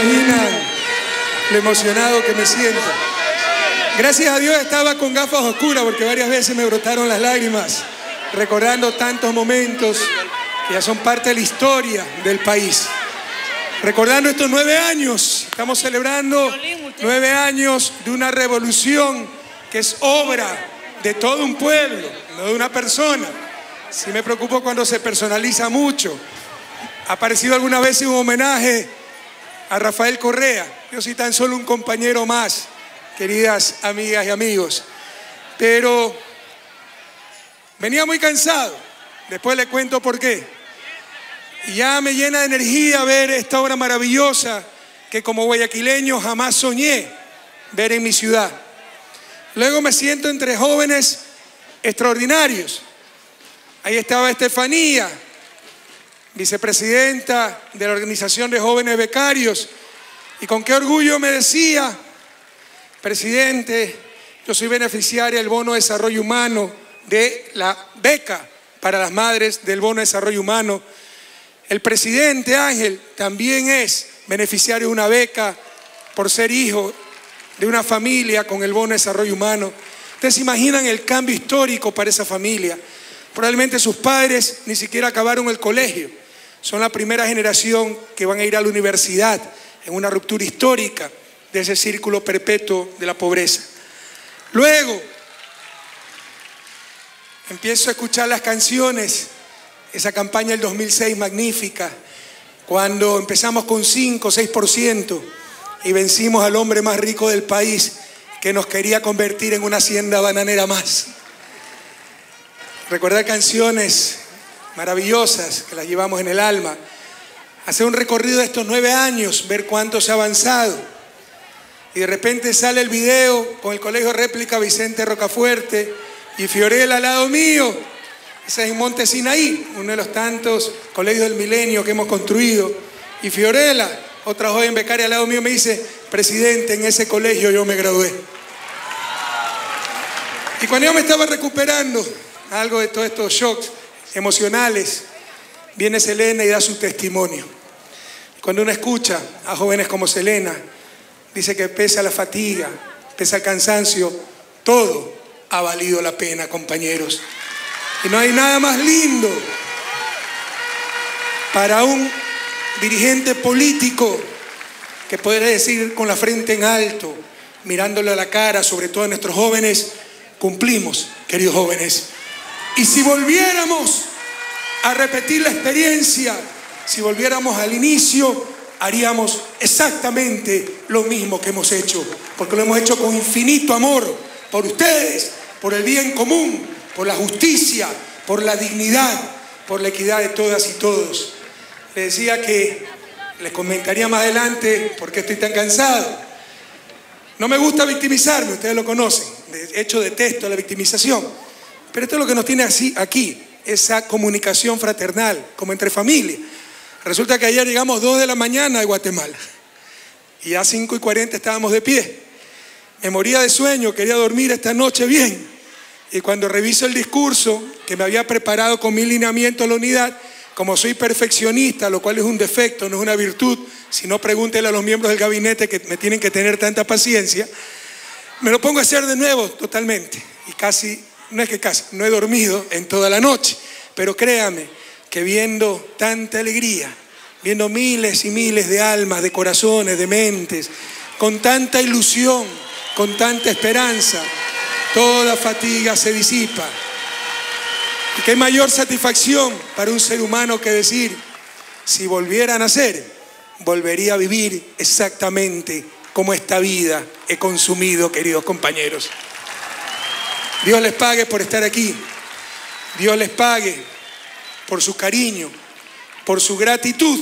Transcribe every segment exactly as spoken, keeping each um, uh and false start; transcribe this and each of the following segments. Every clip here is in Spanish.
imaginan lo emocionado que me siento. Gracias a Dios estaba con gafas oscuras porque varias veces me brotaron las lágrimas recordando tantos momentos que ya son parte de la historia del país. Recordando estos nueve años, estamos celebrando nueve años de una revolución que es obra de todo un pueblo, no de una persona. Sí me preocupo cuando se personaliza mucho. Ha aparecido alguna vez un homenaje a Rafael Correa. Yo soy tan solo un compañero más, queridas amigas y amigos. Pero venía muy cansado. Después le cuento por qué. Y ya me llena de energía ver esta obra maravillosa que como guayaquileño jamás soñé ver en mi ciudad. Luego me siento entre jóvenes extraordinarios. Ahí estaba Estefanía, vicepresidenta de la Organización de Jóvenes Becarios, y con qué orgullo me decía: presidente, yo soy beneficiaria del Bono de Desarrollo Humano, de la beca para las madres del Bono de Desarrollo Humano. El presidente Ángel también es beneficiario de una beca por ser hijo de una familia con el Bono de Desarrollo Humano. Ustedes se imaginan el cambio histórico para esa familia. Probablemente sus padres ni siquiera acabaron el colegio. Son la primera generación que van a ir a la universidad en una ruptura histórica de ese círculo perpetuo de la pobreza. Luego empiezo a escuchar las canciones, esa campaña del dos mil seis magnífica, cuando empezamos con cinco o seis por ciento y vencimos al hombre más rico del país que nos quería convertir en una hacienda bananera más. Recordar canciones maravillosas que las llevamos en el alma. Hacer un recorrido de estos nueve años, ver cuánto se ha avanzado. Y de repente sale el video con el Colegio Réplica Vicente Rocafuerte y Fiorella al lado mío. Ese es en Monte Sinaí, uno de los tantos colegios del milenio que hemos construido. Y Fiorella, otra joven becaria al lado mío, me dice: presidente, en ese colegio yo me gradué. Y cuando yo me estaba recuperando algo de todos estos shocks emocionales, viene Selena y da su testimonio. Cuando uno escucha a jóvenes como Selena, dice que pese a la fatiga, pese al cansancio, todo ha valido la pena, compañeros. Y no hay nada más lindo para un dirigente político que poder decir con la frente en alto, mirándole a la cara, sobre todo a nuestros jóvenes: cumplimos, queridos jóvenes. Y si volviéramos a repetir la experiencia, si volviéramos al inicio, haríamos exactamente lo mismo que hemos hecho, porque lo hemos hecho con infinito amor por ustedes, por el bien común, por la justicia, por la dignidad, por la equidad de todas y todos. Les decía que les comentaría más adelante por qué estoy tan cansado. No me gusta victimizarme, ustedes lo conocen. De hecho, detesto la victimización. Pero esto es lo que nos tiene así, aquí, esa comunicación fraternal, como entre familia. Resulta que ayer llegamos dos de la mañana de Guatemala y a cinco y cuarenta estábamos de pie. Me moría de sueño, quería dormir esta noche bien. Y cuando reviso el discurso que me había preparado con mi lineamiento a la unidad, como soy perfeccionista, lo cual es un defecto, no es una virtud, si no pregúntenle a los miembros del gabinete que me tienen que tener tanta paciencia, me lo pongo a hacer de nuevo totalmente. Y casi, no es que casi, no he dormido en toda la noche, pero créame que viendo tanta alegría, viendo miles y miles de almas, de corazones, de mentes, con tanta ilusión, con tanta esperanza, toda fatiga se disipa. Y qué mayor satisfacción para un ser humano que decir: si volviera a nacer, volvería a vivir exactamente como esta vida he consumido, queridos compañeros. Dios les pague por estar aquí. Dios les pague por su cariño, por su gratitud.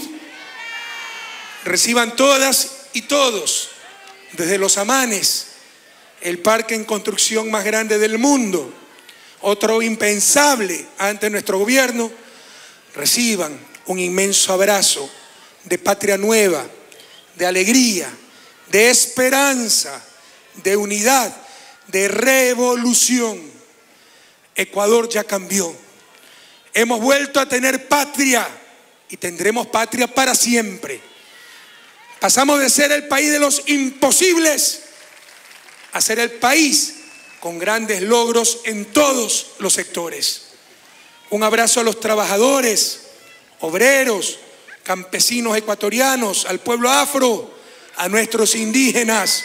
Reciban todas y todos, desde Los Amanes, el parque en construcción más grande del mundo, otro impensable ante nuestro gobierno, reciban un inmenso abrazo de patria nueva, de alegría, de esperanza, de unidad, de revolución. Ecuador ya cambió. Hemos vuelto a tener patria y tendremos patria para siempre. Pasamos de ser el país de los imposibles a ser el país con grandes logros en todos los sectores. Un abrazo a los trabajadores, obreros, campesinos ecuatorianos, al pueblo afro, a nuestros indígenas.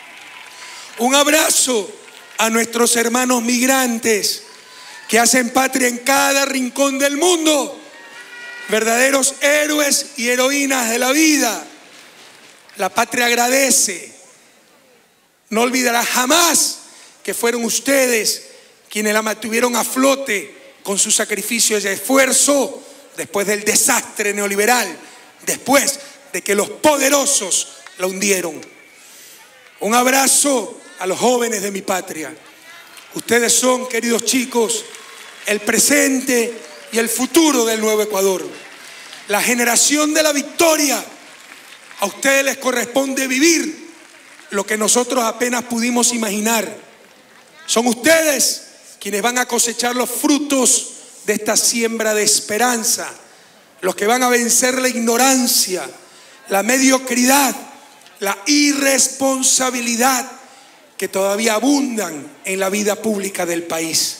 Un abrazo a nuestros hermanos migrantes que hacen patria en cada rincón del mundo, verdaderos héroes y heroínas de la vida. La patria agradece, no olvidará jamás que fueron ustedes quienes la mantuvieron a flote con su sacrificio y esfuerzo después del desastre neoliberal, después de que los poderosos la hundieron. Un abrazo a los jóvenes de mi patria. Ustedes son, queridos chicos, el presente y el futuro del nuevo Ecuador. La generación de la victoria. A ustedes les corresponde vivir lo que nosotros apenas pudimos imaginar. Son ustedes quienes van a cosechar los frutos de esta siembra de esperanza, los que van a vencer la ignorancia, la mediocridad, la irresponsabilidad que todavía abundan en la vida pública del país.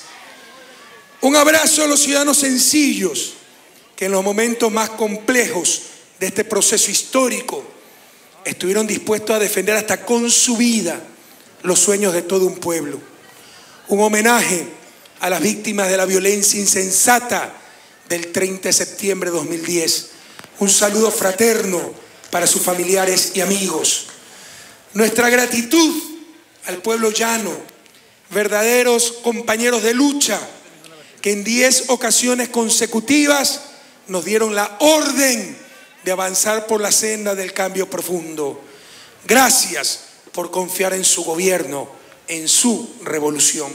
Un abrazo a los ciudadanos sencillos que en los momentos más complejos de este proceso histórico estuvieron dispuestos a defender hasta con su vida los sueños de todo un pueblo. Un homenaje a las víctimas de la violencia insensata del treinta de septiembre de dos mil diez. Un saludo fraterno para sus familiares y amigos. Nuestra gratitud al pueblo llano, verdaderos compañeros de lucha, que en diez ocasiones consecutivas nos dieron la orden de avanzar por la senda del cambio profundo. Gracias por confiar en su gobierno, en su revolución.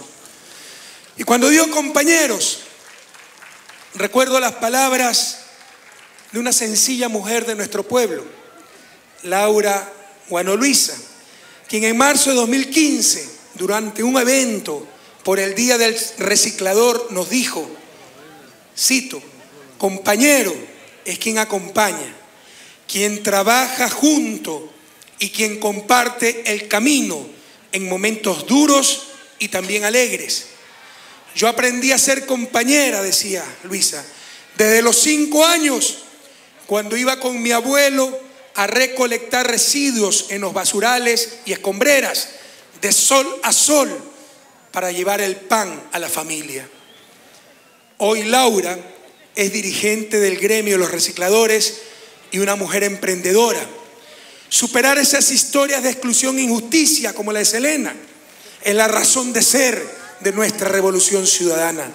Y cuando digo compañeros, recuerdo las palabras de una sencilla mujer de nuestro pueblo, Laura Guano Luisa, quien en marzo de dos mil quince, durante un evento por el Día del Reciclador, nos dijo, cito, compañero es quien acompaña, quien trabaja junto y quien comparte el camino en momentos duros y también alegres. Yo aprendí a ser compañera, decía Luisa, desde los cinco años, cuando iba con mi abuelo a recolectar residuos en los basurales y escombreras, de sol a sol, para llevar el pan a la familia. Hoy Laura es dirigente del gremio de los recicladores y una mujer emprendedora. Superar esas historias de exclusión e injusticia como la de Selena es la razón de ser de nuestra revolución ciudadana.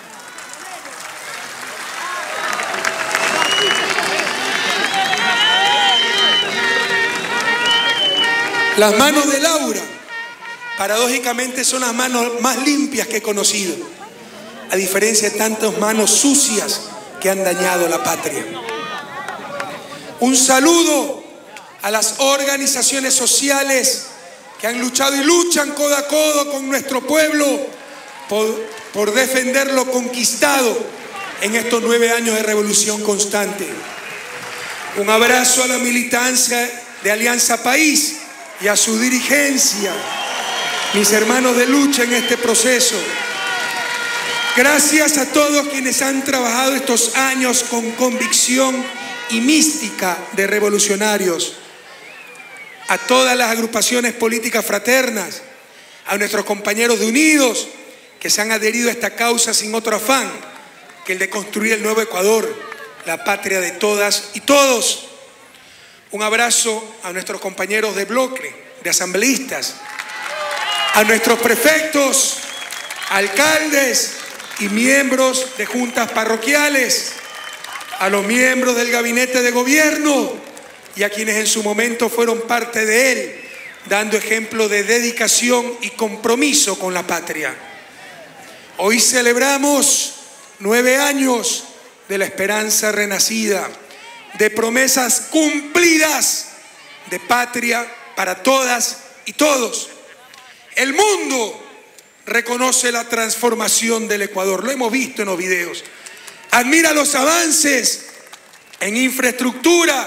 Las manos de Laura, paradójicamente, son las manos más limpias que he conocido, a diferencia de tantas manos sucias que han dañado la patria. Un saludo a las organizaciones sociales que han luchado y luchan codo a codo con nuestro pueblo por, por defender lo conquistado en estos nueve años de revolución constante. Un abrazo a la militancia de Alianza País y a su dirigencia, mis hermanos de lucha en este proceso. Gracias a todos quienes han trabajado estos años con convicción y mística de revolucionarios. A todas las agrupaciones políticas fraternas, a nuestros compañeros de Unidos que se han adherido a esta causa sin otro afán que el de construir el nuevo Ecuador, la patria de todas y todos. Un abrazo a nuestros compañeros de bloque, de asambleístas, a nuestros prefectos, alcaldes y miembros de juntas parroquiales, a los miembros del gabinete de gobierno y a quienes en su momento fueron parte de él, dando ejemplo de dedicación y compromiso con la patria. Hoy celebramos nueve años de la esperanza renacida, de promesas cumplidas, de patria para todas y todos. El mundo reconoce la transformación del Ecuador, lo hemos visto en los videos. Admira los avances en infraestructura,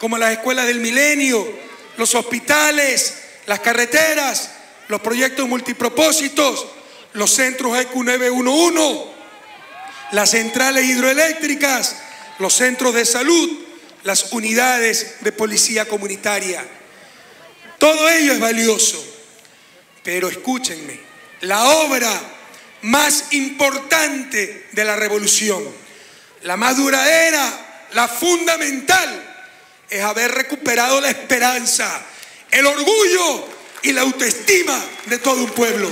como las escuelas del milenio, los hospitales, las carreteras, los proyectos multipropósitos, los centros E Q nueve uno uno, las centrales hidroeléctricas, los centros de salud, las unidades de policía comunitaria. Todo ello es valioso, pero escúchenme, la obra más importante de la revolución, la más duradera, la fundamental, es haber recuperado la esperanza, el orgullo y la autoestima de todo un pueblo.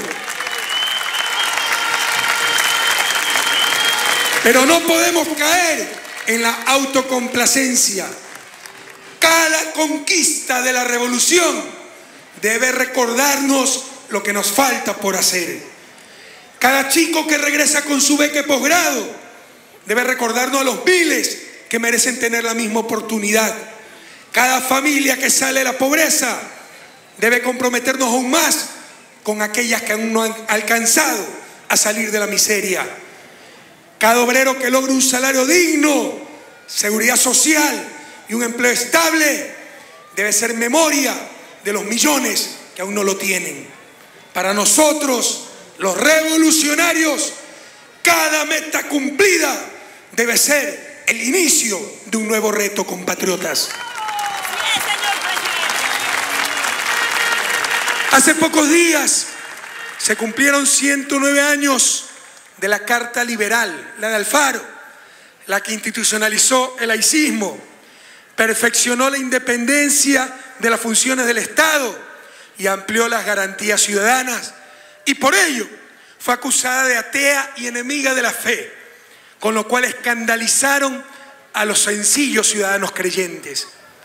Pero no podemos caer en la autocomplacencia. Cada conquista de la revolución debe recordarnos lo que nos falta por hacer. Cada chico que regresa con su beca de posgrado debe recordarnos a los miles que merecen tener la misma oportunidad. Cada familia que sale de la pobreza debe comprometernos aún más con aquellas que aún no han alcanzado a salir de la miseria. Cada obrero que logre un salario digno, seguridad social y un empleo estable debe ser memoria de los millones que aún no lo tienen. Para nosotros, los revolucionarios, cada meta cumplida debe ser el inicio de un nuevo reto, compatriotas. Hace pocos días se cumplieron ciento nueve años de la Carta Liberal, la de Alfaro, la que institucionalizó el laicismo, perfeccionó la independencia de las funciones del Estado y amplió las garantías ciudadanas, y por ello fue acusada de atea y enemiga de la fe, con lo cual escandalizaron a los sencillos ciudadanos creyentes.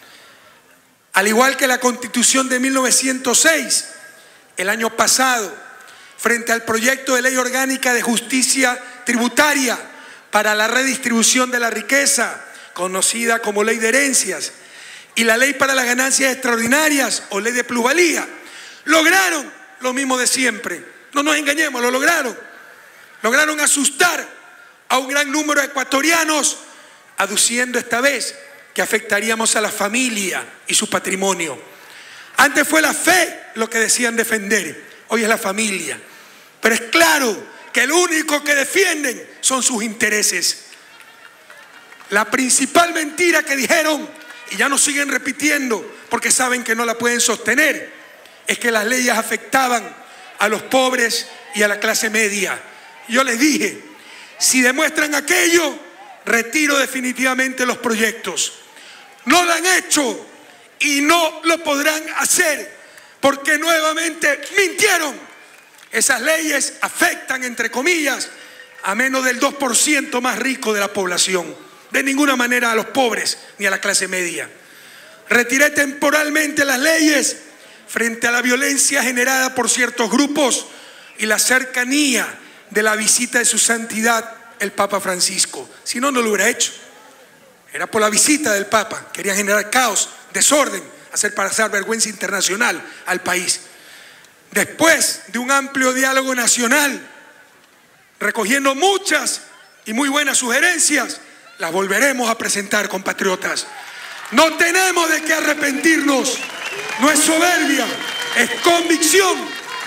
Al igual que la Constitución de mil novecientos seis, el año pasado, frente al proyecto de ley orgánica de justicia tributaria para la redistribución de la riqueza, conocida como ley de herencias, y la ley para las ganancias extraordinarias o ley de plusvalía, lograron lo mismo de siempre. No nos engañemos, lo lograron. Lograron asustar a un gran número de ecuatorianos, aduciendo esta vez que afectaríamos a la familia y su patrimonio. Antes fue la fe lo que decían defender, hoy es la familia. Pero es claro que lo único que defienden son sus intereses. La principal mentira que dijeron, y ya nos siguen repitiendo porque saben que no la pueden sostener, es que las leyes afectaban a los pobres y a la clase media. Yo les dije, si demuestran aquello, retiro definitivamente los proyectos. No lo han hecho y no lo podrán hacer porque nuevamente mintieron. Esas leyes afectan, entre comillas, a menos del dos por ciento más rico de la población. De ninguna manera a los pobres ni a la clase media. Retiré temporalmente las leyes frente a la violencia generada por ciertos grupos y la cercanía de la visita de su santidad el Papa Francisco. Si no, no lo hubiera hecho. Era por la visita del Papa. Querían generar caos, desorden, hacer pasar vergüenza internacional al país. Después de un amplio diálogo nacional, recogiendo muchas y muy buenas sugerencias, las volveremos a presentar, compatriotas. No tenemos de qué arrepentirnos. No es soberbia, es convicción.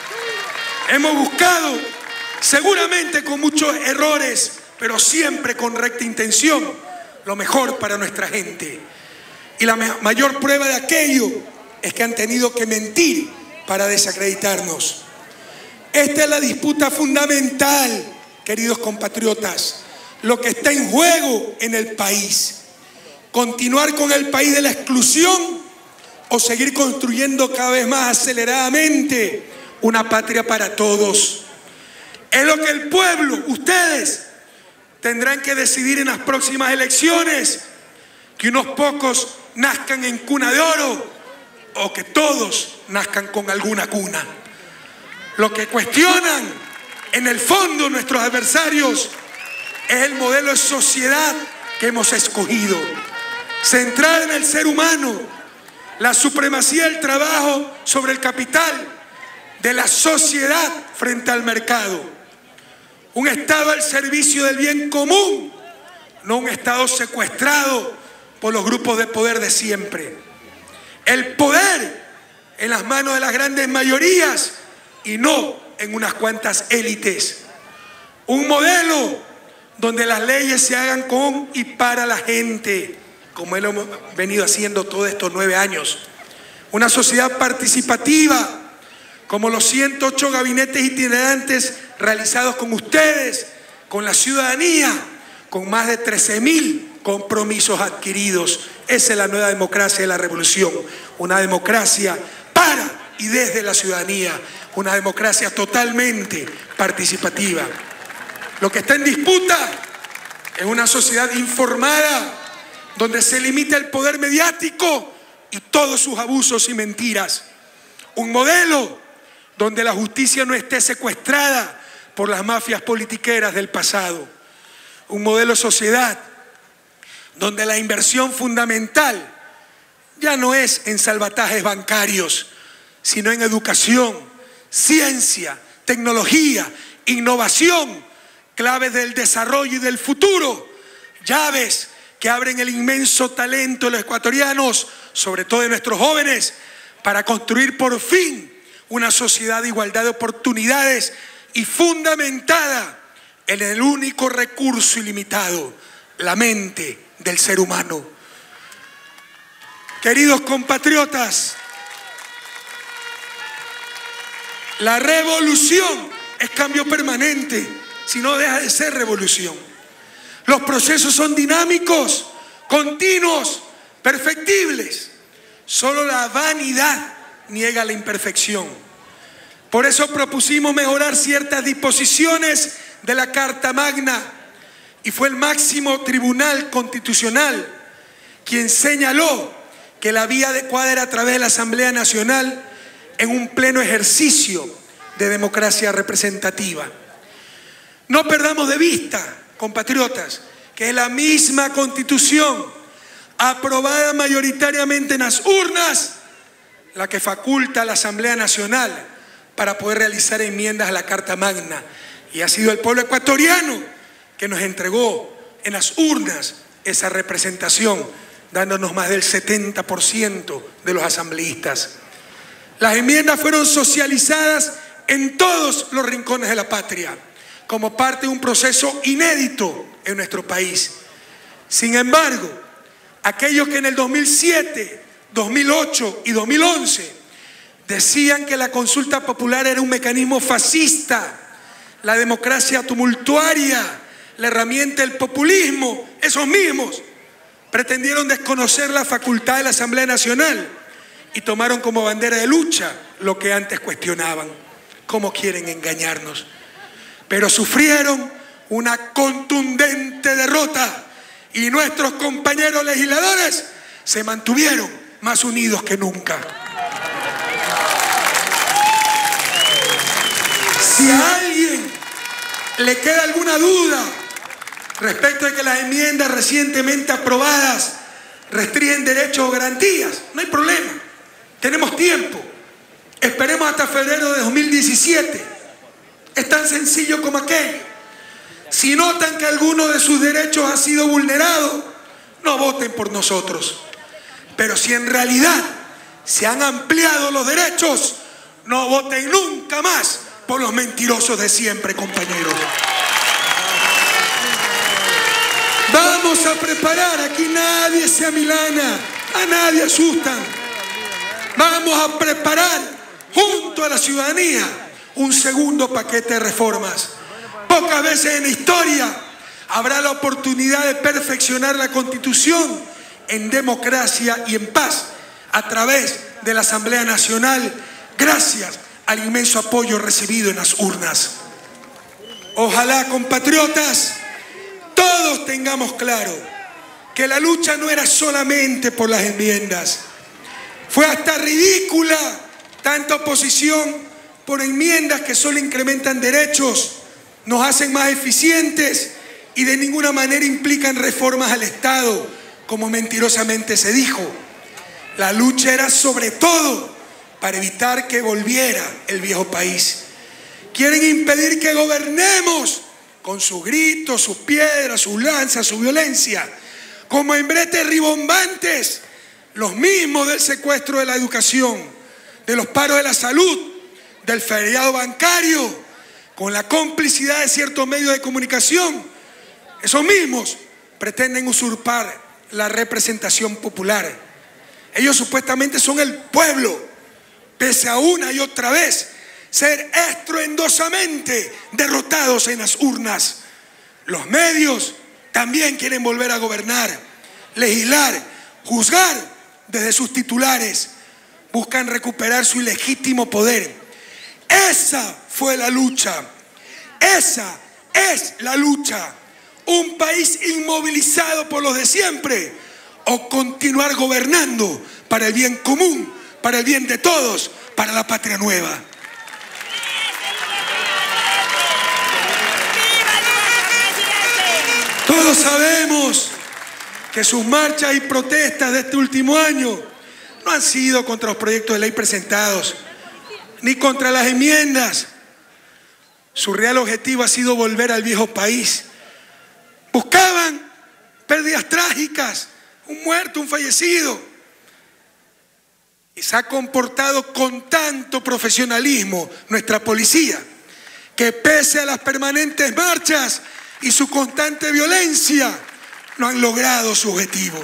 Hemos buscado, seguramente con muchos errores, pero siempre con recta intención, lo mejor para nuestra gente. Y la mayor prueba de aquello es que han tenido que mentir para desacreditarnos. Esta es la disputa fundamental, queridos compatriotas. Lo que está en juego en el país. Continuar con el país de la exclusión o seguir construyendo cada vez más aceleradamente una patria para todos. Es lo que el pueblo, ustedes, tendrán que decidir en las próximas elecciones. Que unos pocos nazcan en cuna de oro o que todos nazcan con alguna cuna. Lo que cuestionan en el fondo nuestros adversarios es el modelo de sociedad que hemos escogido. Centrada en el ser humano, la supremacía del trabajo sobre el capital, de la sociedad frente al mercado. Un Estado al servicio del bien común, no un Estado secuestrado por los grupos de poder de siempre. El poder en las manos de las grandes mayorías y no en unas cuantas élites. Un modelo donde las leyes se hagan con y para la gente, como lo hemos venido haciendo todos estos nueve años. Una sociedad participativa, como los ciento ocho gabinetes itinerantes realizados con ustedes, con la ciudadanía, con más de trece mil compromisos adquiridos. Esa es la nueva democracia de la revolución, una democracia para y desde la ciudadanía, una democracia totalmente participativa. Lo que está en disputa es una sociedad informada, donde se limita el poder mediático y todos sus abusos y mentiras. Un modelo donde la justicia no esté secuestrada por las mafias politiqueras del pasado. Un modelo de sociedad donde la inversión fundamental ya no es en salvatajes bancarios, sino en educación, ciencia, tecnología, innovación, claves del desarrollo y del futuro, llaves que abren el inmenso talento de los ecuatorianos, sobre todo de nuestros jóvenes, para construir por fin una sociedad de igualdad de oportunidades y fundamentada en el único recurso ilimitado, la mente del ser humano. Queridos compatriotas, la revolución es cambio permanente, si no deja de ser revolución. Los procesos son dinámicos, continuos, perfectibles. Solo la vanidad niega la imperfección. Por eso propusimos mejorar ciertas disposiciones de la Carta Magna y fue el máximo tribunal constitucional quien señaló que la vía adecuada era a través de la Asamblea Nacional en un pleno ejercicio de democracia representativa. No perdamos de vista, compatriotas, que es la misma Constitución aprobada mayoritariamente en las urnas la que faculta a la Asamblea Nacional para poder realizar enmiendas a la Carta Magna. Y ha sido el pueblo ecuatoriano que nos entregó en las urnas esa representación, dándonos más del setenta por ciento de los asambleístas. Las enmiendas fueron socializadas en todos los rincones de la patria, como parte de un proceso inédito en nuestro país. Sin embargo, aquellos que en el dos mil siete, dos mil ocho y dos mil once decían que la consulta popular era un mecanismo fascista, la democracia tumultuaria, la herramienta del populismo, esos mismos pretendieron desconocer la facultad de la Asamblea Nacional y tomaron como bandera de lucha lo que antes cuestionaban. ¿Cómo quieren engañarnos? Pero sufrieron una contundente derrota y nuestros compañeros legisladores se mantuvieron más unidos que nunca. Si a alguien le queda alguna duda respecto de que las enmiendas recientemente aprobadas restringen derechos o garantías, no hay problema, tenemos tiempo. Esperemos hasta febrero de dos mil diecisiete. Es tan sencillo como aquello. Si notan que alguno de sus derechos ha sido vulnerado, no voten por nosotros. Pero si en realidad se han ampliado los derechos, no voten nunca más por los mentirosos de siempre, compañeros. Vamos a preparar, aquí nadie se amilana, a nadie asustan. Vamos a preparar junto a la ciudadanía un segundo paquete de reformas. Pocas veces en la historia habrá la oportunidad de perfeccionar la Constitución en democracia y en paz a través de la Asamblea Nacional, gracias al inmenso apoyo recibido en las urnas. Ojalá, compatriotas, todos tengamos claro que la lucha no era solamente por las enmiendas. Fue hasta ridícula tanta oposición por enmiendas que solo incrementan derechos, nos hacen más eficientes y de ninguna manera implican reformas al Estado, como mentirosamente se dijo. La lucha era sobre todo para evitar que volviera el viejo país. Quieren impedir que gobernemos con sus gritos, sus piedras, sus lanzas, su violencia, como hembretes ribombantes, los mismos del secuestro de la educación, de los paros de la salud, del feriado bancario, con la complicidad de ciertos medios de comunicación. Esos mismos pretenden usurpar la representación popular. Ellos supuestamente son el pueblo, pese a una y otra vez ser estruendosamente derrotados en las urnas. Los medios también quieren volver a gobernar, legislar, juzgar desde sus titulares. Buscan recuperar su ilegítimo poder. Esa fue la lucha. Esa es la lucha. Un país inmovilizado por los de siempre o continuar gobernando para el bien común, para el bien de todos, para la patria nueva. Todos sabemos que sus marchas y protestas de este último año no han sido contra los proyectos de ley presentados, ni contra las enmiendas. Su real objetivo ha sido volver al viejo país. Buscaban pérdidas trágicas, un muerto, un fallecido. Y se ha comportado con tanto profesionalismo nuestra policía, que pese a las permanentes marchas y su constante violencia, no han logrado su objetivo.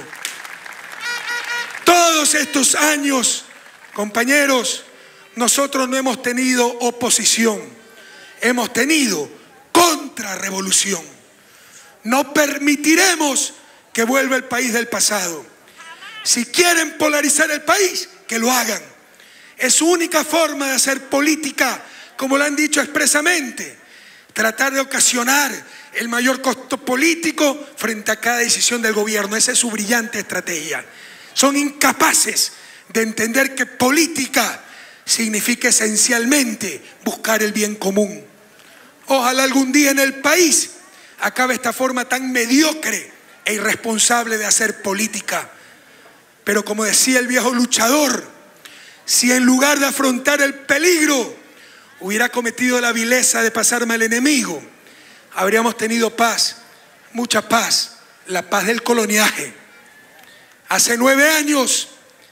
Todos estos años, compañeros, nosotros no hemos tenido oposición, hemos tenido contrarrevolución. No permitiremos que vuelva el país del pasado. Si quieren polarizar el país, que lo hagan. Es su única forma de hacer política, como lo han dicho expresamente. Tratar de ocasionar el mayor costo político frente a cada decisión del gobierno. Esa es su brillante estrategia. Son incapaces de entender que política significa esencialmente buscar el bien común. Ojalá algún día en el país acabe esta forma tan mediocre e irresponsable de hacer política. Pero como decía el viejo luchador, si en lugar de afrontar el peligro hubiera cometido la vileza de pasarme al enemigo, habríamos tenido paz, mucha paz, la paz del coloniaje. Hace nueve años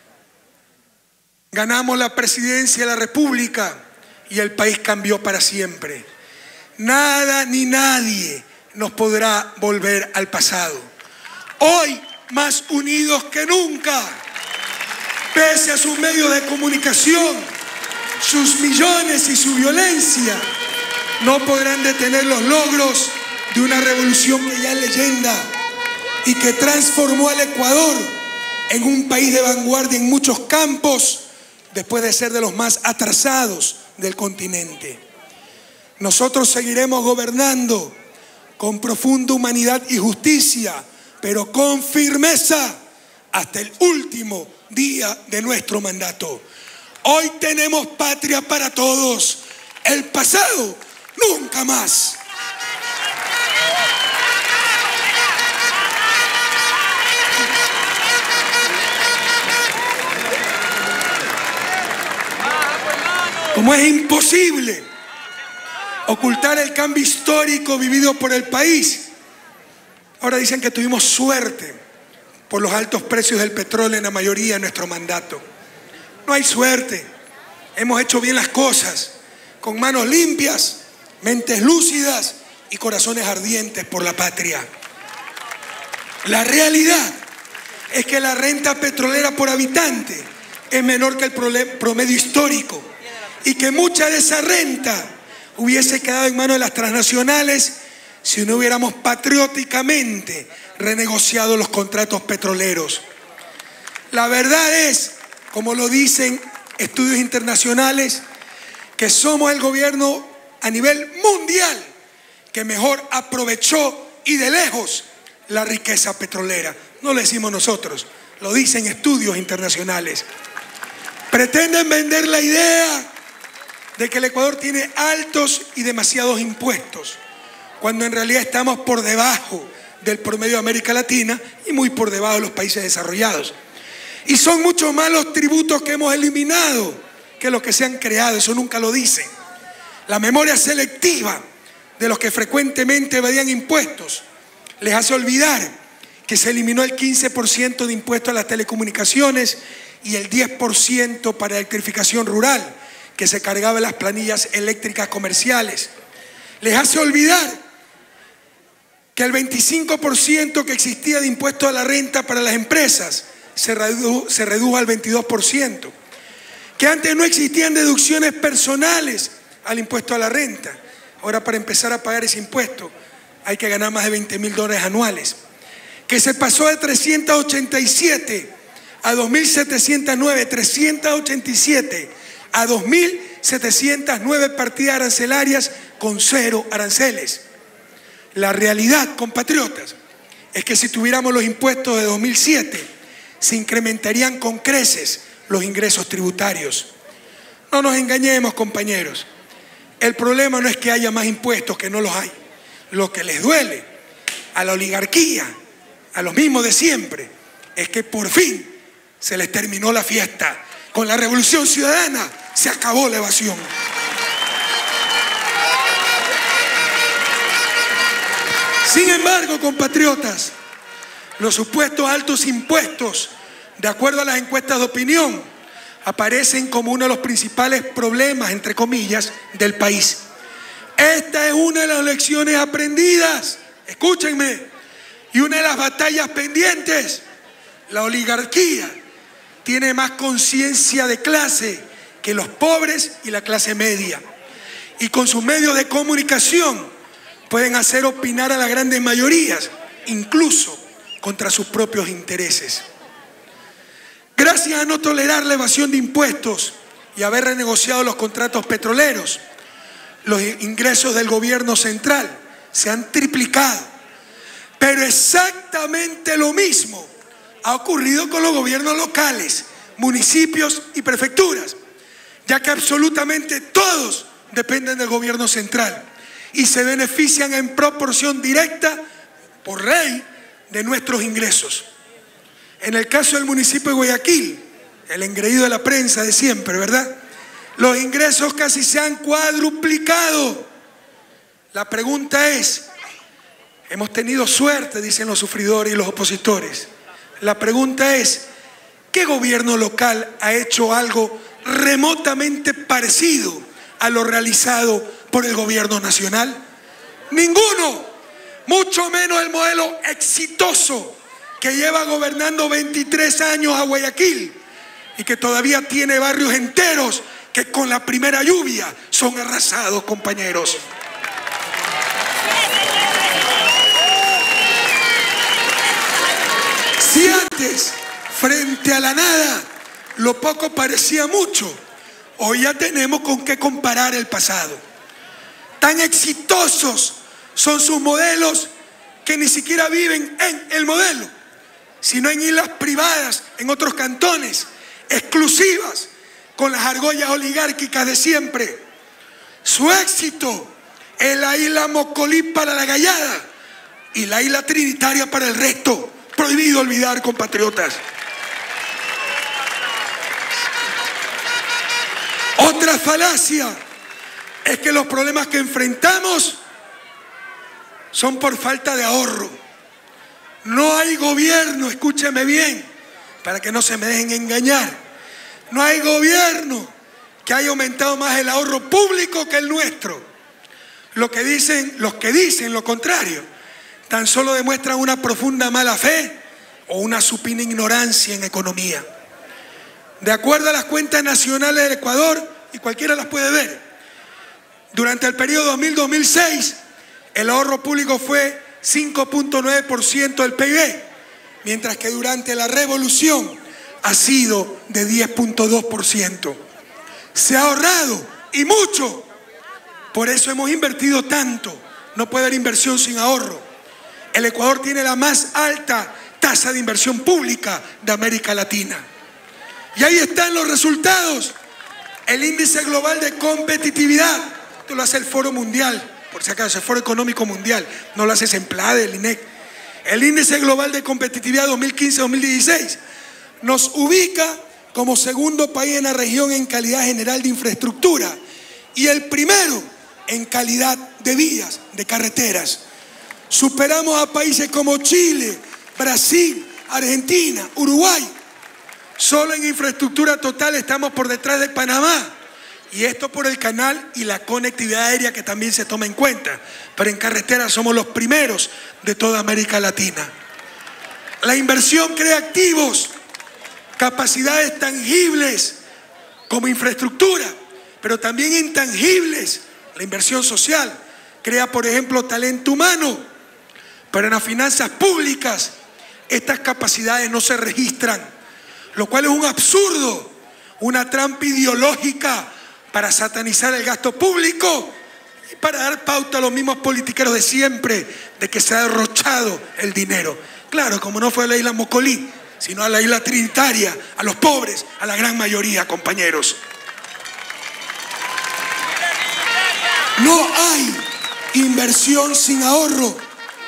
ganamos la presidencia de la República y el país cambió para siempre. Nada ni nadie nos podrá volver al pasado. Hoy, más unidos que nunca, pese a sus medios de comunicación, sus millones y su violencia, no podrán detener los logros de una revolución que ya es leyenda y que transformó al Ecuador en un país de vanguardia en muchos campos, después de ser de los más atrasados del continente. Nosotros seguiremos gobernando con profunda humanidad y justicia, pero con firmeza hasta el último día de nuestro mandato. Hoy tenemos patria para todos. El pasado nunca más. Como es imposible ocultar el cambio histórico vivido por el país, ahora dicen que tuvimos suerte por los altos precios del petróleo en la mayoría de nuestro mandato. No hay suerte. Hemos hecho bien las cosas, con manos limpias, mentes lúcidas y corazones ardientes por la patria. La realidad es que la renta petrolera por habitante es menor que el promedio histórico y que mucha de esa renta hubiese quedado en manos de las transnacionales si no hubiéramos patrióticamente renegociado los contratos petroleros. La verdad es, como lo dicen estudios internacionales, que somos el gobierno a nivel mundial que mejor aprovechó y de lejos la riqueza petrolera. No lo decimos nosotros, lo dicen estudios internacionales. Pretenden vender la idea de que el Ecuador tiene altos y demasiados impuestos, cuando en realidad estamos por debajo del promedio de América Latina y muy por debajo de los países desarrollados. Y son mucho más los tributos que hemos eliminado que los que se han creado, eso nunca lo dicen. La memoria selectiva de los que frecuentemente evadían impuestos les hace olvidar que se eliminó el quince por ciento de impuesto a las telecomunicaciones y el diez por ciento para electrificación rural, que se cargaba en las planillas eléctricas comerciales. Les hace olvidar que el veinticinco por ciento que existía de impuesto a la renta para las empresas se redujo, se redujo al veintidós por ciento. Que antes no existían deducciones personales al impuesto a la renta. Ahora, para empezar a pagar ese impuesto hay que ganar más de veinte mil dólares anuales. Que se pasó de trescientas ochenta y siete a dos mil setecientos nueve, trescientas ochenta y siete a dos mil setecientas nueve partidas arancelarias con cero aranceles. La realidad, compatriotas, es que si tuviéramos los impuestos de dos mil siete, se incrementarían con creces los ingresos tributarios. No nos engañemos, compañeros. El problema no es que haya más impuestos, que no los hay. Lo que les duele a la oligarquía, a los mismos de siempre, es que por fin se les terminó la fiesta. Con la Revolución Ciudadana se acabó la evasión. Sin embargo, compatriotas, los supuestos altos impuestos, de acuerdo a las encuestas de opinión, aparecen como uno de los principales problemas, entre comillas, del país. Esta es una de las lecciones aprendidas, escúchenme, y una de las batallas pendientes. La oligarquía tiene más conciencia de clase que los pobres y la clase media. Y con sus medios de comunicación pueden hacer opinar a las grandes mayorías, incluso contra sus propios intereses. Gracias a no tolerar la evasión de impuestos y haber renegociado los contratos petroleros, los ingresos del gobierno central se han triplicado. Pero exactamente lo mismo ha ocurrido con los gobiernos locales, municipios y prefecturas, ya que absolutamente todos dependen del gobierno central y se benefician en proporción directa, por ley, de nuestros ingresos. En el caso del municipio de Guayaquil, el engreído de la prensa de siempre, ¿verdad? Los ingresos casi se han cuadruplicado. La pregunta es, hemos tenido suerte, dicen los sufridores y los opositores. La pregunta es, ¿qué gobierno local ha hecho algo remotamente parecido a lo realizado por el gobierno nacional? Ninguno, mucho menos el modelo exitoso que lleva gobernando veintitrés años a Guayaquil y que todavía tiene barrios enteros que con la primera lluvia son arrasados, compañeros. Si antes, frente a la nada, lo poco parecía mucho, hoy ya tenemos con qué comparar el pasado. Tan exitosos son sus modelos que ni siquiera viven en el modelo, sino en islas privadas, en otros cantones, exclusivas, con las argollas oligárquicas de siempre. Su éxito es la isla Mocolí para la gallada y la isla Trinitaria para el resto. Prohibido olvidar, compatriotas. Otra falacia es que los problemas que enfrentamos son por falta de ahorro. No hay gobierno, escúcheme bien, para que no se me dejen engañar. No hay gobierno que haya aumentado más el ahorro público que el nuestro. Lo que dicen, los que dicen lo contrario, tan solo demuestran una profunda mala fe o una supina ignorancia en economía. De acuerdo a las cuentas nacionales del Ecuador, y cualquiera las puede ver, durante el periodo dos mil a dos mil seis, el ahorro público fue cinco punto nueve por ciento del P I B, mientras que durante la revolución ha sido de diez punto dos por ciento. Se ha ahorrado, y mucho. Por eso hemos invertido tanto. No puede haber inversión sin ahorro. El Ecuador tiene la más alta tasa de inversión pública de América Latina. Y ahí están los resultados. El índice global de competitividad, esto lo hace el Foro Mundial, por si acaso, el Foro Económico Mundial, no lo hace SEMPLADE, el I N E C. El índice global de competitividad dos mil quince a dos mil dieciséis nos ubica como segundo país en la región en calidad general de infraestructura y el primero en calidad de vías, de carreteras. Superamos a países como Chile, Brasil, Argentina, Uruguay. Solo en infraestructura total estamos por detrás de Panamá. Y esto por el canal y la conectividad aérea que también se toma en cuenta. Pero en carretera somos los primeros de toda América Latina. La inversión crea activos, capacidades tangibles como infraestructura, pero también intangibles. La inversión social crea, por ejemplo, talento humano, pero en las finanzas públicas estas capacidades no se registran, lo cual es un absurdo, una trampa ideológica para satanizar el gasto público y para dar pauta a los mismos politiqueros de siempre de que se ha derrochado el dinero. Claro, como no fue a la isla Mocolí, sino a la isla Trinitaria, a los pobres, a la gran mayoría, compañeros. No hay inversión sin ahorro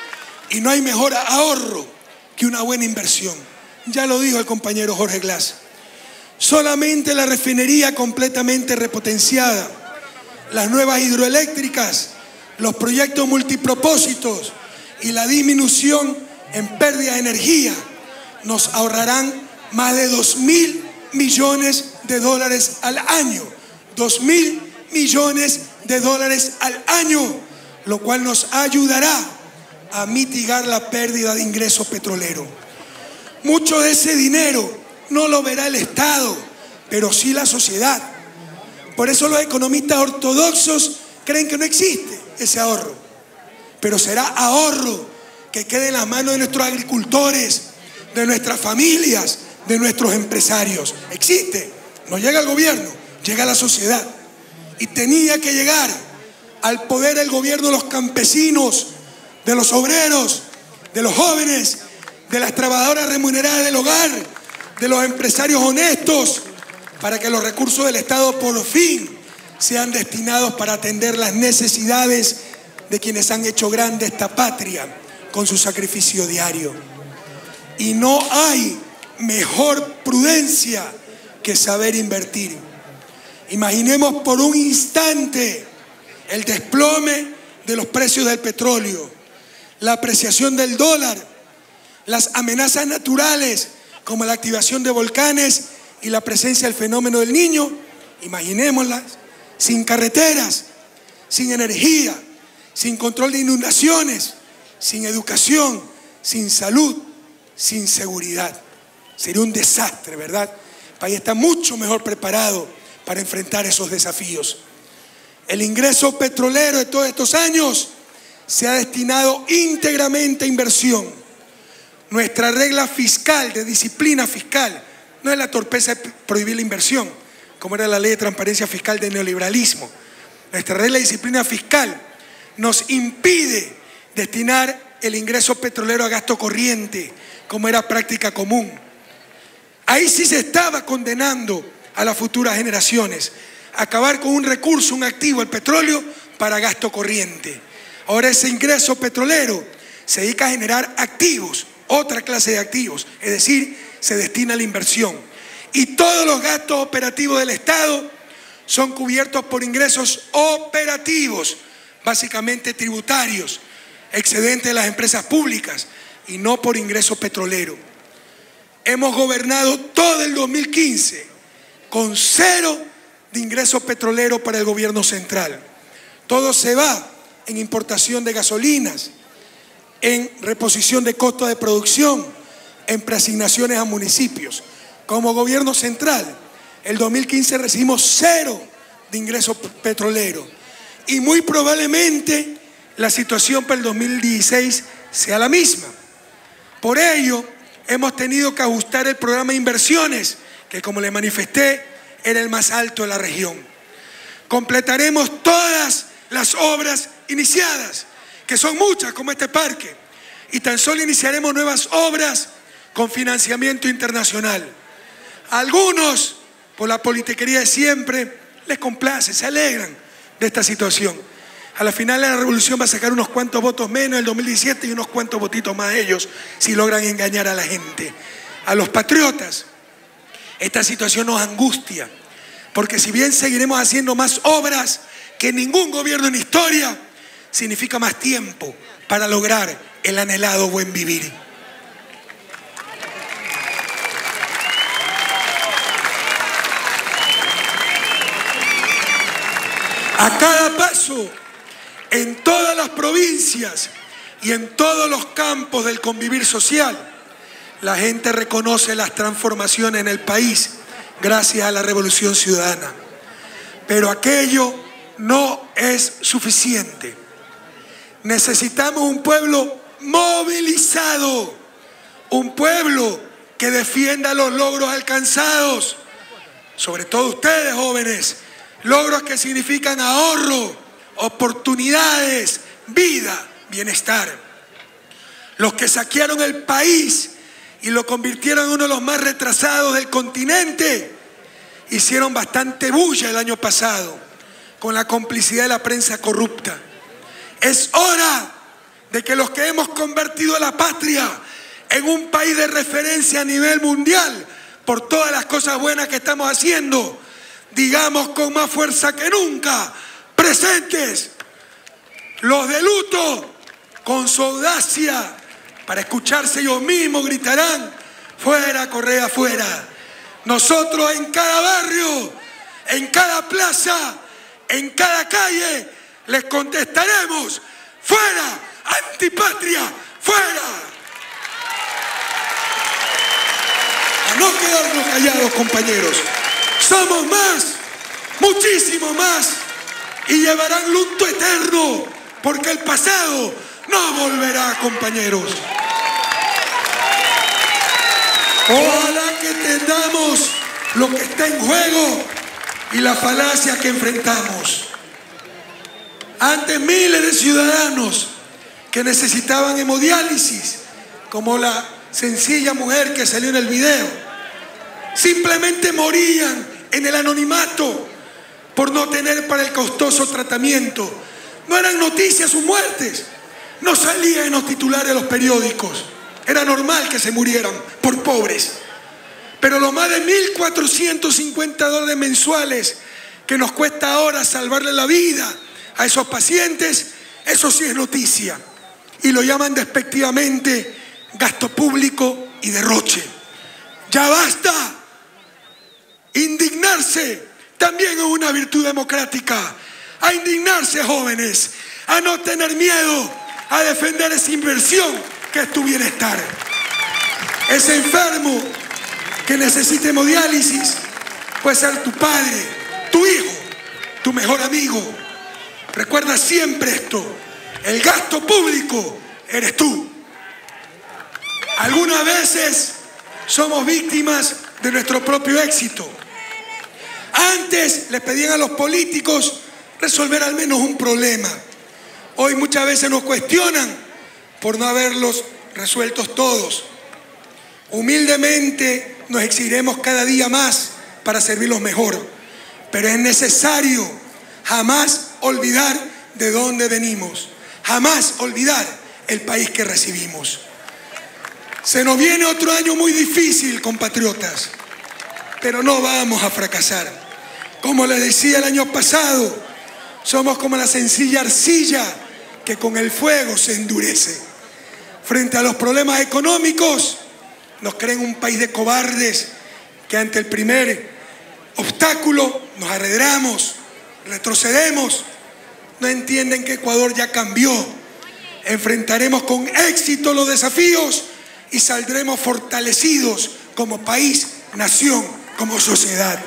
y no hay mejor ahorro que una buena inversión. Ya lo dijo el compañero Jorge Glass. Solamente la refinería completamente repotenciada, las nuevas hidroeléctricas, los proyectos multipropósitos y la disminución en pérdida de energía nos ahorrarán más de dos mil millones de dólares al año. Dos mil millones de dólares al año, lo cual nos ayudará a mitigar la pérdida de ingreso petrolero. Mucho de ese dinero no lo verá el Estado, pero sí la sociedad. Por eso los economistas ortodoxos creen que no existe ese ahorro, pero será ahorro que quede en las manos de nuestros agricultores, de nuestras familias, de nuestros empresarios. Existe, no llega al gobierno, llega a la sociedad. Y tenía que llegar al poder el gobierno de los campesinos, de los obreros, de los jóvenes, de las trabajadoras remuneradas del hogar, de los empresarios honestos, para que los recursos del Estado por fin sean destinados para atender las necesidades de quienes han hecho grande esta patria con su sacrificio diario. Y no hay mejor prudencia que saber invertir. Imaginemos por un instante el desplome de los precios del petróleo, la apreciación del dólar, las amenazas naturales como la activación de volcanes y la presencia del fenómeno del Niño. Imaginémoslas sin carreteras, sin energía, sin control de inundaciones, sin educación, sin salud, sin seguridad. Sería un desastre, ¿verdad? El país está mucho mejor preparado para enfrentar esos desafíos. El ingreso petrolero de todos estos años se ha destinado íntegramente a inversión. Nuestra regla fiscal, de disciplina fiscal, no es la torpeza de prohibir la inversión, como era la ley de transparencia fiscal del neoliberalismo. Nuestra regla de disciplina fiscal nos impide destinar el ingreso petrolero a gasto corriente, como era práctica común. Ahí sí se estaba condenando a las futuras generaciones a acabar con un recurso, un activo, el petróleo, para gasto corriente. Ahora ese ingreso petrolero se dedica a generar activos, otra clase de activos, es decir, se destina a la inversión. Y todos los gastos operativos del Estado son cubiertos por ingresos operativos, básicamente tributarios, excedentes de las empresas públicas y no por ingreso petrolero. Hemos gobernado todo el dos mil quince con cero de ingreso petrolero para el gobierno central. Todo se va en importación de gasolinas, en reposición de costos de producción, en preasignaciones a municipios. Como gobierno central, el dos mil quince recibimos cero de ingreso petrolero y muy probablemente la situación para el dos mil dieciséis sea la misma. Por ello, hemos tenido que ajustar el programa de inversiones, que como le manifesté, era el más alto de la región. Completaremos todas las obras iniciadas, que son muchas, como este parque, y tan solo iniciaremos nuevas obras con financiamiento internacional. A algunos, por la politiquería de siempre, les complace, se alegran de esta situación. A la final de la revolución va a sacar unos cuantos votos menos el dos mil diecisiete y unos cuantos votitos más ellos si logran engañar a la gente. A los patriotas, esta situación nos angustia, porque si bien seguiremos haciendo más obras que ningún gobierno en historia, significa más tiempo para lograr el anhelado buen vivir. A cada paso, en todas las provincias y en todos los campos del convivir social, la gente reconoce las transformaciones en el país gracias a la Revolución Ciudadana. Pero aquello no es suficiente. Necesitamos un pueblo movilizado, un pueblo que defienda los logros alcanzados, sobre todo ustedes, jóvenes, logros que significan ahorro, oportunidades, vida, bienestar. Los que saquearon el país y lo convirtieron en uno de los más retrasados del continente, hicieron bastante bulla el año pasado, con la complicidad de la prensa corrupta. Es hora de que los que hemos convertido a la patria en un país de referencia a nivel mundial, por todas las cosas buenas que estamos haciendo, digamos con más fuerza que nunca: presentes. Los de luto, con su audacia, para escucharse ellos mismos, gritarán: fuera Correa, fuera. Nosotros en cada barrio, en cada plaza, en cada calle, les contestaremos: fuera, antipatria, fuera. A no quedarnos callados, compañeros. Somos más, muchísimo más, y llevarán luto eterno, porque el pasado no volverá, compañeros. Ojalá que entendamos lo que está en juego y la falacia que enfrentamos. Antes, miles de ciudadanos que necesitaban hemodiálisis, como la sencilla mujer que salió en el video, simplemente morían en el anonimato por no tener para el costoso tratamiento. No eran noticias sus muertes, no salían en los titulares de los periódicos. Era normal que se murieran por pobres. Pero los más de mil cuatrocientos cincuenta dólares mensuales que nos cuesta ahora salvarle la vida a esos pacientes, eso sí es noticia. Y lo llaman despectivamente gasto público y derroche. ¡Ya basta! Indignarse también es una virtud democrática. A indignarse, jóvenes, a no tener miedo, a defender esa inversión que es tu bienestar. Ese enfermo que necesite hemodiálisis puede ser tu padre, tu hijo, tu mejor amigo. Recuerda siempre esto: el gasto público eres tú. Algunas veces somos víctimas de nuestro propio éxito. Antes le pedían a los políticos resolver al menos un problema. Hoy muchas veces nos cuestionan por no haberlos resueltos todos. Humildemente nos exigiremos cada día más para servirlos mejor, pero es necesario jamás olvidar de dónde venimos, jamás olvidar el país que recibimos. Se nos viene otro año muy difícil, compatriotas, pero no vamos a fracasar. Como les decía el año pasado, somos como la sencilla arcilla que con el fuego se endurece. Frente a los problemas económicos, nos creen un país de cobardes que ante el primer obstáculo nos arredraramos, retrocedemos. No entienden que Ecuador ya cambió. Enfrentaremos con éxito los desafíos y saldremos fortalecidos como país, nación, como sociedad.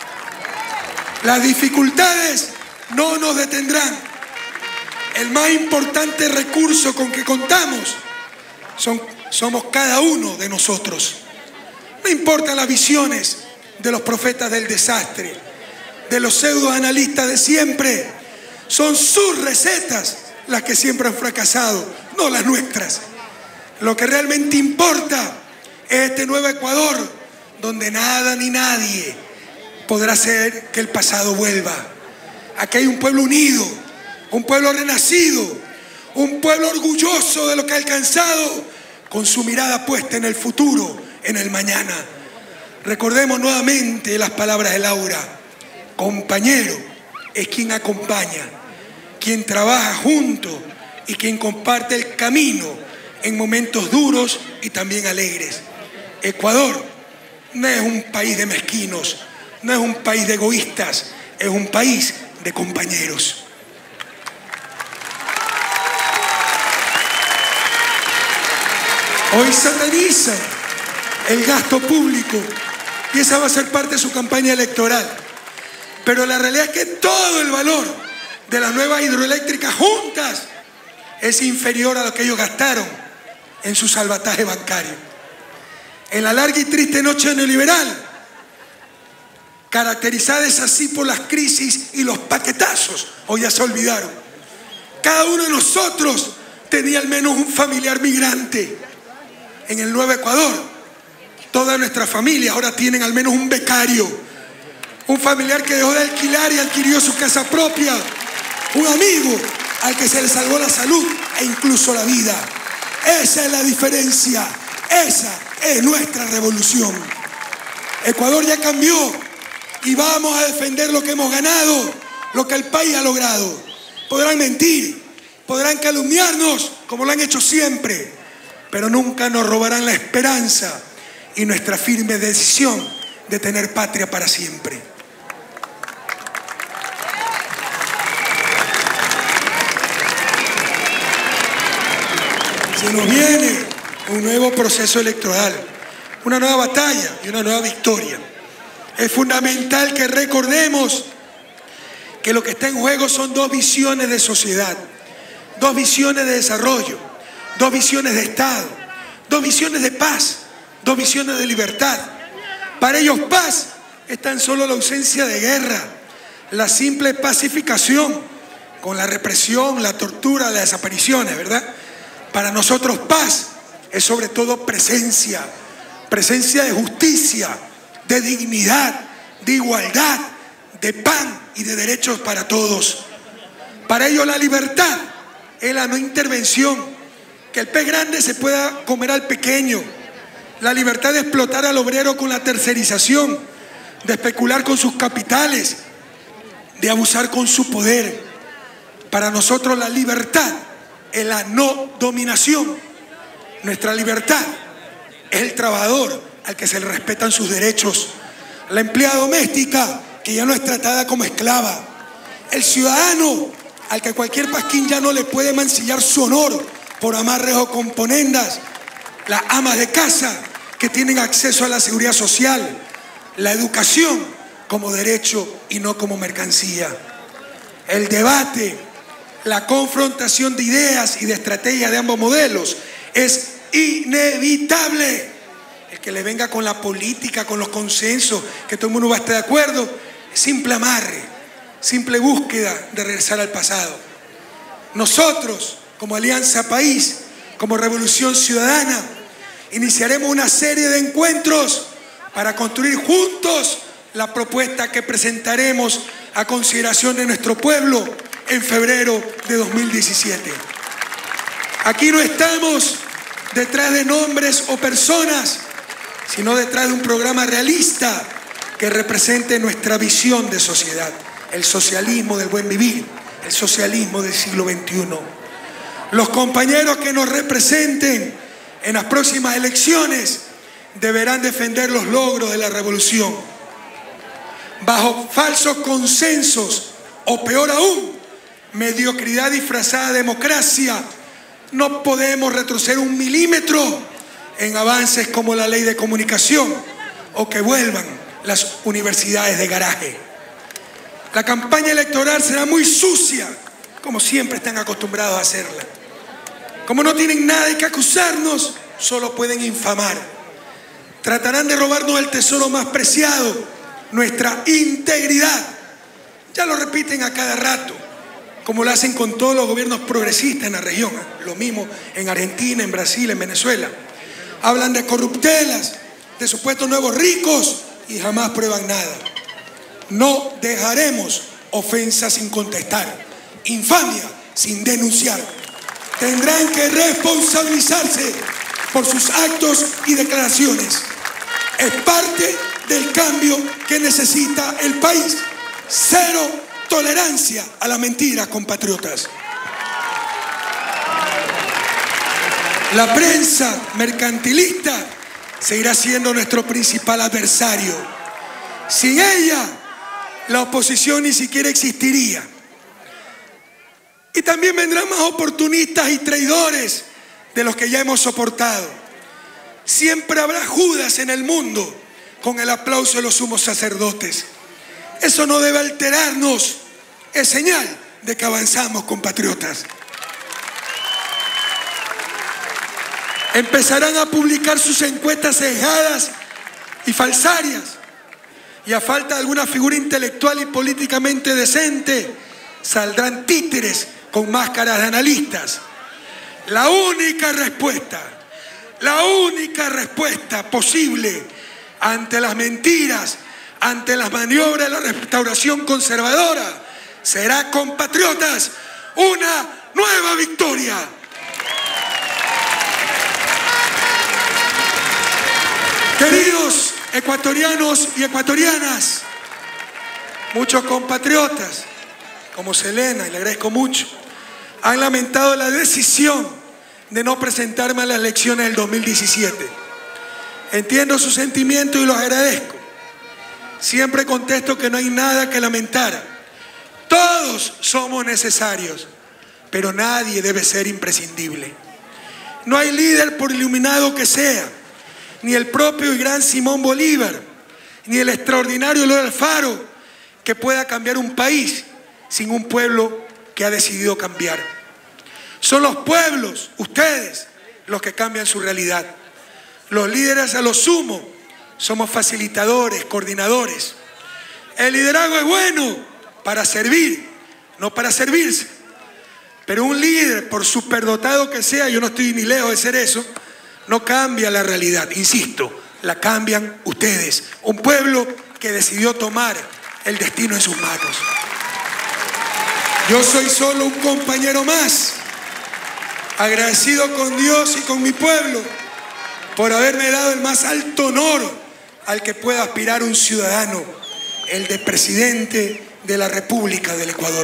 Las dificultades no nos detendrán. El más importante recurso con que contamos son, somos cada uno de nosotros. No importan las visiones de los profetas del desastre, de los pseudoanalistas de siempre. Son sus recetas las que siempre han fracasado, no las nuestras. Lo que realmente importa es este nuevo Ecuador, donde nada ni nadie podrá hacer que el pasado vuelva. Aquí hay un pueblo unido, un pueblo renacido, un pueblo orgulloso de lo que ha alcanzado, con su mirada puesta en el futuro, en el mañana. Recordemos nuevamente las palabras de Laura: compañero es quien acompaña, quien trabaja junto y quien comparte el camino en momentos duros y también alegres. Ecuador no es un país de mezquinos, no es un país de egoístas, es un país de compañeros. Hoy sataniza el gasto público y esa va a ser parte de su campaña electoral. Pero la realidad es que todo el valor de las nuevas hidroeléctricas juntas es inferior a lo que ellos gastaron en su salvataje bancario. En la larga y triste noche neoliberal, caracterizadas así por las crisis y los paquetazos, hoy ya se olvidaron. Cada uno de nosotros tenía al menos un familiar migrante. En el Nuevo Ecuador, toda nuestra familia ahora tienen al menos un becario, un familiar que dejó de alquilar y adquirió su casa propia, un amigo al que se le salvó la salud e incluso la vida. Esa es la diferencia, esa es nuestra revolución. Ecuador ya cambió y vamos a defender lo que hemos ganado, lo que el país ha logrado. Podrán mentir, podrán calumniarnos como lo han hecho siempre, pero nunca nos robarán la esperanza y nuestra firme decisión de tener patria para siempre. Se nos viene un nuevo proceso electoral, una nueva batalla y una nueva victoria. Es fundamental que recordemos que lo que está en juego son dos visiones de sociedad, dos visiones de desarrollo, dos visiones de Estado, dos visiones de paz, dos visiones de libertad. Para ellos paz es tan solo la ausencia de guerra, la simple pacificación con la represión, la tortura, las desapariciones, ¿verdad? Para nosotros paz es sobre todo presencia, presencia de justicia, de dignidad, de igualdad, de pan y de derechos para todos. Para ellos la libertad es la no intervención, que el pez grande se pueda comer al pequeño, la libertad de explotar al obrero con la tercerización, de especular con sus capitales, de abusar con su poder. Para nosotros la libertad es la no dominación. Nuestra libertad es el trabajador al que se le respetan sus derechos, la empleada doméstica que ya no es tratada como esclava, el ciudadano al que cualquier pasquín ya no le puede mancillar su honor por amarres o componendas, las amas de casa que tienen acceso a la seguridad social, la educación como derecho y no como mercancía. El debate, la confrontación de ideas y de estrategias de ambos modelos es inevitable. El que le venga con la política, con los consensos, que todo el mundo va a estar de acuerdo, es simple amarre, simple búsqueda de regresar al pasado. Nosotros, como Alianza País, como Revolución Ciudadana, iniciaremos una serie de encuentros para construir juntos la propuesta que presentaremos a consideración de nuestro pueblo en febrero de dos mil diecisiete. Aquí no estamos detrás de nombres o personas, sino detrás de un programa realista que represente nuestra visión de sociedad, el socialismo del buen vivir, el socialismo del siglo veintiuno. Los compañeros que nos representen en las próximas elecciones deberán defender los logros de la revolución. Bajo falsos consensos, o peor aún, mediocridad disfrazada de democracia, no podemos retroceder un milímetro en avances como la ley de comunicación o que vuelvan las universidades de garaje. La campaña electoral será muy sucia, como siempre están acostumbrados a hacerla. Como no tienen nada que acusarnos, solo pueden infamar. Tratarán de robarnos el tesoro más preciado, nuestra integridad. Ya lo repiten a cada rato, como lo hacen con todos los gobiernos progresistas en la región. Lo mismo en Argentina, en Brasil, en Venezuela. Hablan de corruptelas, de supuestos nuevos ricos y jamás prueban nada. No dejaremos ofensas sin contestar, infamia sin denunciar. Tendrán que responsabilizarse por sus actos y declaraciones. Es parte del cambio que necesita el país. Cero tolerancia a la mentira, compatriotas. La prensa mercantilista seguirá siendo nuestro principal adversario. Sin ella, la oposición ni siquiera existiría. Y también vendrán más oportunistas y traidores de los que ya hemos soportado. Siempre habrá Judas en el mundo con el aplauso de los sumos sacerdotes. Eso no debe alterarnos. Es señal de que avanzamos, compatriotas. Empezarán a publicar sus encuestas sesgadas y falsarias. Y a falta de alguna figura intelectual y políticamente decente, saldrán títeres con máscaras de analistas. La única respuesta, la única respuesta posible ante las mentiras, ante las maniobras de la restauración conservadora, será, compatriotas, una nueva victoria. Queridos ecuatorianos y ecuatorianas, muchos compatriotas, como Selena, y le agradezco mucho, han lamentado la decisión de no presentarme a las elecciones del dos mil diecisiete. Entiendo sus sentimientos y los agradezco. Siempre contesto que no hay nada que lamentar. Todos somos necesarios, pero nadie debe ser imprescindible. No hay líder, por iluminado que sea, ni el propio y gran Simón Bolívar, ni el extraordinario Eloy Alfaro, que pueda cambiar un país sin un pueblo que ha decidido cambiar. Son los pueblos, ustedes, los que cambian su realidad. Los líderes, a lo sumo, somos facilitadores, coordinadores. El liderazgo es bueno para servir, no para servirse. Pero un líder, por superdotado que sea, yo no estoy ni lejos de ser eso, no cambia la realidad. Insisto, la cambian ustedes. Un pueblo que decidió tomar el destino en sus manos. Yo soy solo un compañero más, agradecido con Dios y con mi pueblo por haberme dado el más alto honor al que pueda aspirar un ciudadano, el de presidente de la República del Ecuador.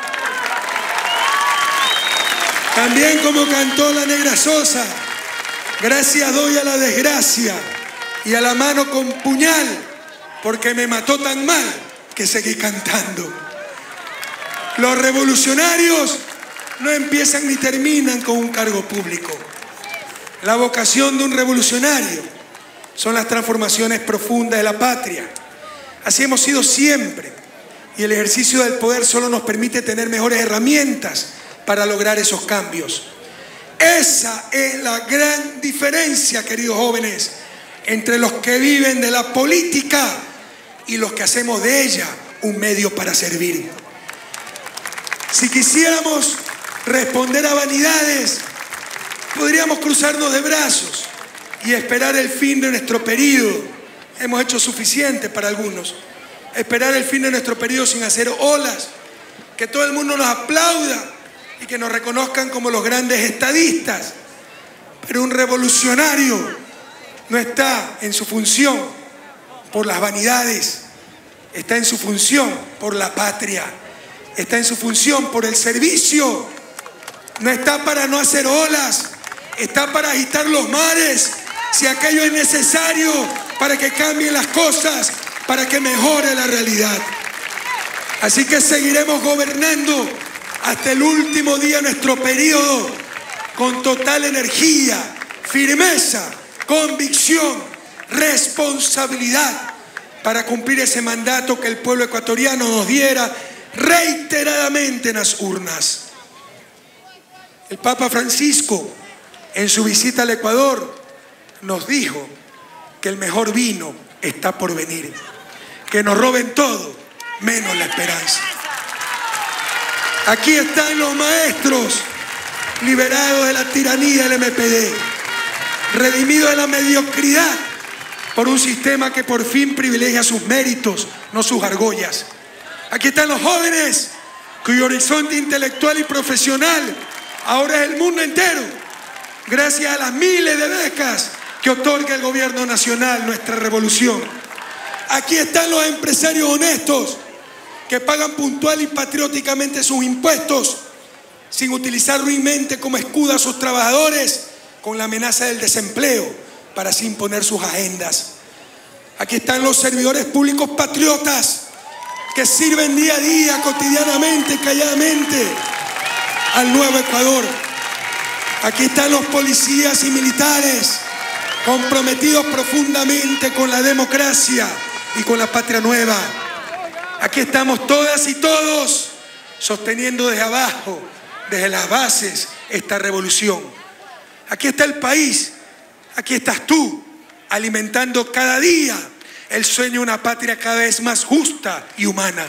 También, como cantó la Negra Sosa, gracias doy a la desgracia y a la mano con puñal, porque me mató tan mal que seguí cantando. Los revolucionarios no empiezan ni terminan con un cargo público. La vocación de un revolucionario son las transformaciones profundas de la patria. Así hemos sido siempre, y el ejercicio del poder solo nos permite tener mejores herramientas para lograr esos cambios. Esa es la gran diferencia, queridos jóvenes, entre los que viven de la política y los que hacemos de ella un medio para servir. Si quisiéramos responder a vanidades, podríamos cruzarnos de brazos y esperar el fin de nuestro periodo. Hemos hecho suficiente para algunos. Esperar el fin de nuestro periodo sin hacer olas, que todo el mundo nos aplauda y que nos reconozcan como los grandes estadistas. Pero un revolucionario no está en su función por las vanidades, está en su función por la patria, está en su función por el servicio. No está para no hacer olas, está para agitar los mares si aquello es necesario para que cambien las cosas, para que mejore la realidad. Así que seguiremos gobernando hasta el último día de nuestro periodo con total energía, firmeza, convicción, responsabilidad para cumplir ese mandato que el pueblo ecuatoriano nos diera reiteradamente en las urnas. El Papa Francisco, en su visita al Ecuador, nos dijo que el mejor vino está por venir, que nos roben todo, menos la esperanza. Aquí están los maestros liberados de la tiranía del M P D, redimidos de la mediocridad por un sistema que por fin privilegia sus méritos, no sus argollas. Aquí están los jóvenes cuyo horizonte intelectual y profesional ahora es el mundo entero, gracias a las miles de becas que otorga el gobierno nacional, nuestra revolución. Aquí están los empresarios honestos que pagan puntual y patrióticamente sus impuestos sin utilizar ruinmente como escudo a sus trabajadores con la amenaza del desempleo para así imponer sus agendas. Aquí están los servidores públicos patriotas que sirven día a día, cotidianamente, calladamente, al nuevo Ecuador. Aquí están los policías y militares comprometidos profundamente con la democracia y con la patria nueva. Aquí estamos todas y todos sosteniendo desde abajo, desde las bases, esta revolución. Aquí está el país, aquí estás tú, alimentando cada día el sueño de una patria cada vez más justa y humana.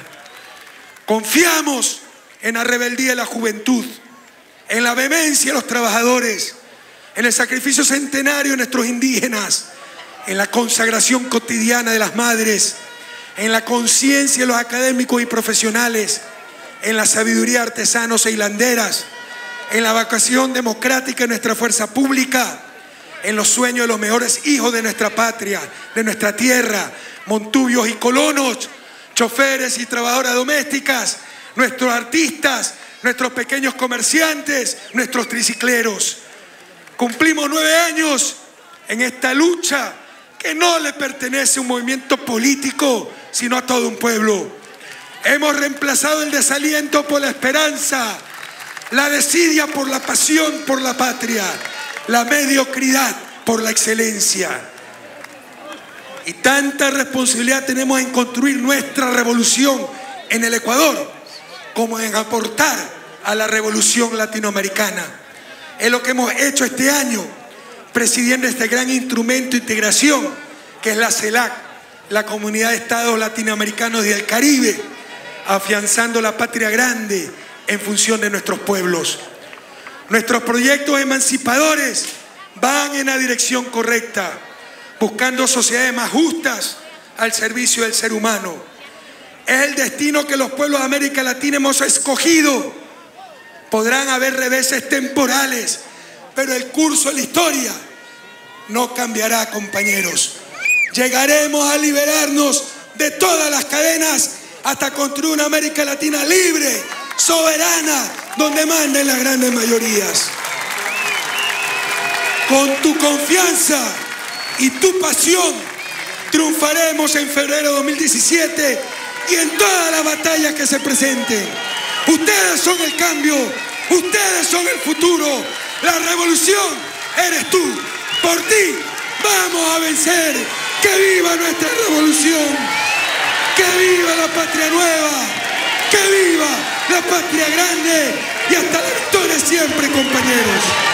Confiamos en la rebeldía de la juventud, en la vehemencia de los trabajadores, en el sacrificio centenario de nuestros indígenas, en la consagración cotidiana de las madres, en la conciencia de los académicos y profesionales, en la sabiduría de artesanos e hilanderas, en la vocación democrática de nuestra fuerza pública, en los sueños de los mejores hijos de nuestra patria, de nuestra tierra, montubios y colonos, choferes y trabajadoras domésticas, nuestros artistas, nuestros pequeños comerciantes, nuestros tricicleros. Cumplimos nueve años en esta lucha que no le pertenece a un movimiento político, sino a todo un pueblo. Hemos reemplazado el desaliento por la esperanza, la desidia por la pasión por la patria, la mediocridad por la excelencia. Y tanta responsabilidad tenemos en construir nuestra revolución en el Ecuador como en aportar a la revolución latinoamericana. Es lo que hemos hecho este año, presidiendo este gran instrumento de integración que es la CELAC, la Comunidad de Estados Latinoamericanos y del Caribe, afianzando la patria grande en función de nuestros pueblos. Nuestros proyectos emancipadores van en la dirección correcta, buscando sociedades más justas al servicio del ser humano. Es el destino que los pueblos de América Latina hemos escogido. Podrán haber reveses temporales, pero el curso de la historia no cambiará, compañeros. Llegaremos a liberarnos de todas las cadenas hasta construir una América Latina libre, soberana, donde manden las grandes mayorías. Con tu confianza y tu pasión triunfaremos en febrero de dos mil diecisiete y en todas las batallas que se presenten. Ustedes son el cambio, ustedes son el futuro. La revolución eres tú. Por ti vamos a vencer. ¡Que viva nuestra revolución! ¡Que viva la patria nueva! ¡Que viva la patria grande! Y hasta la victoria siempre, compañeros.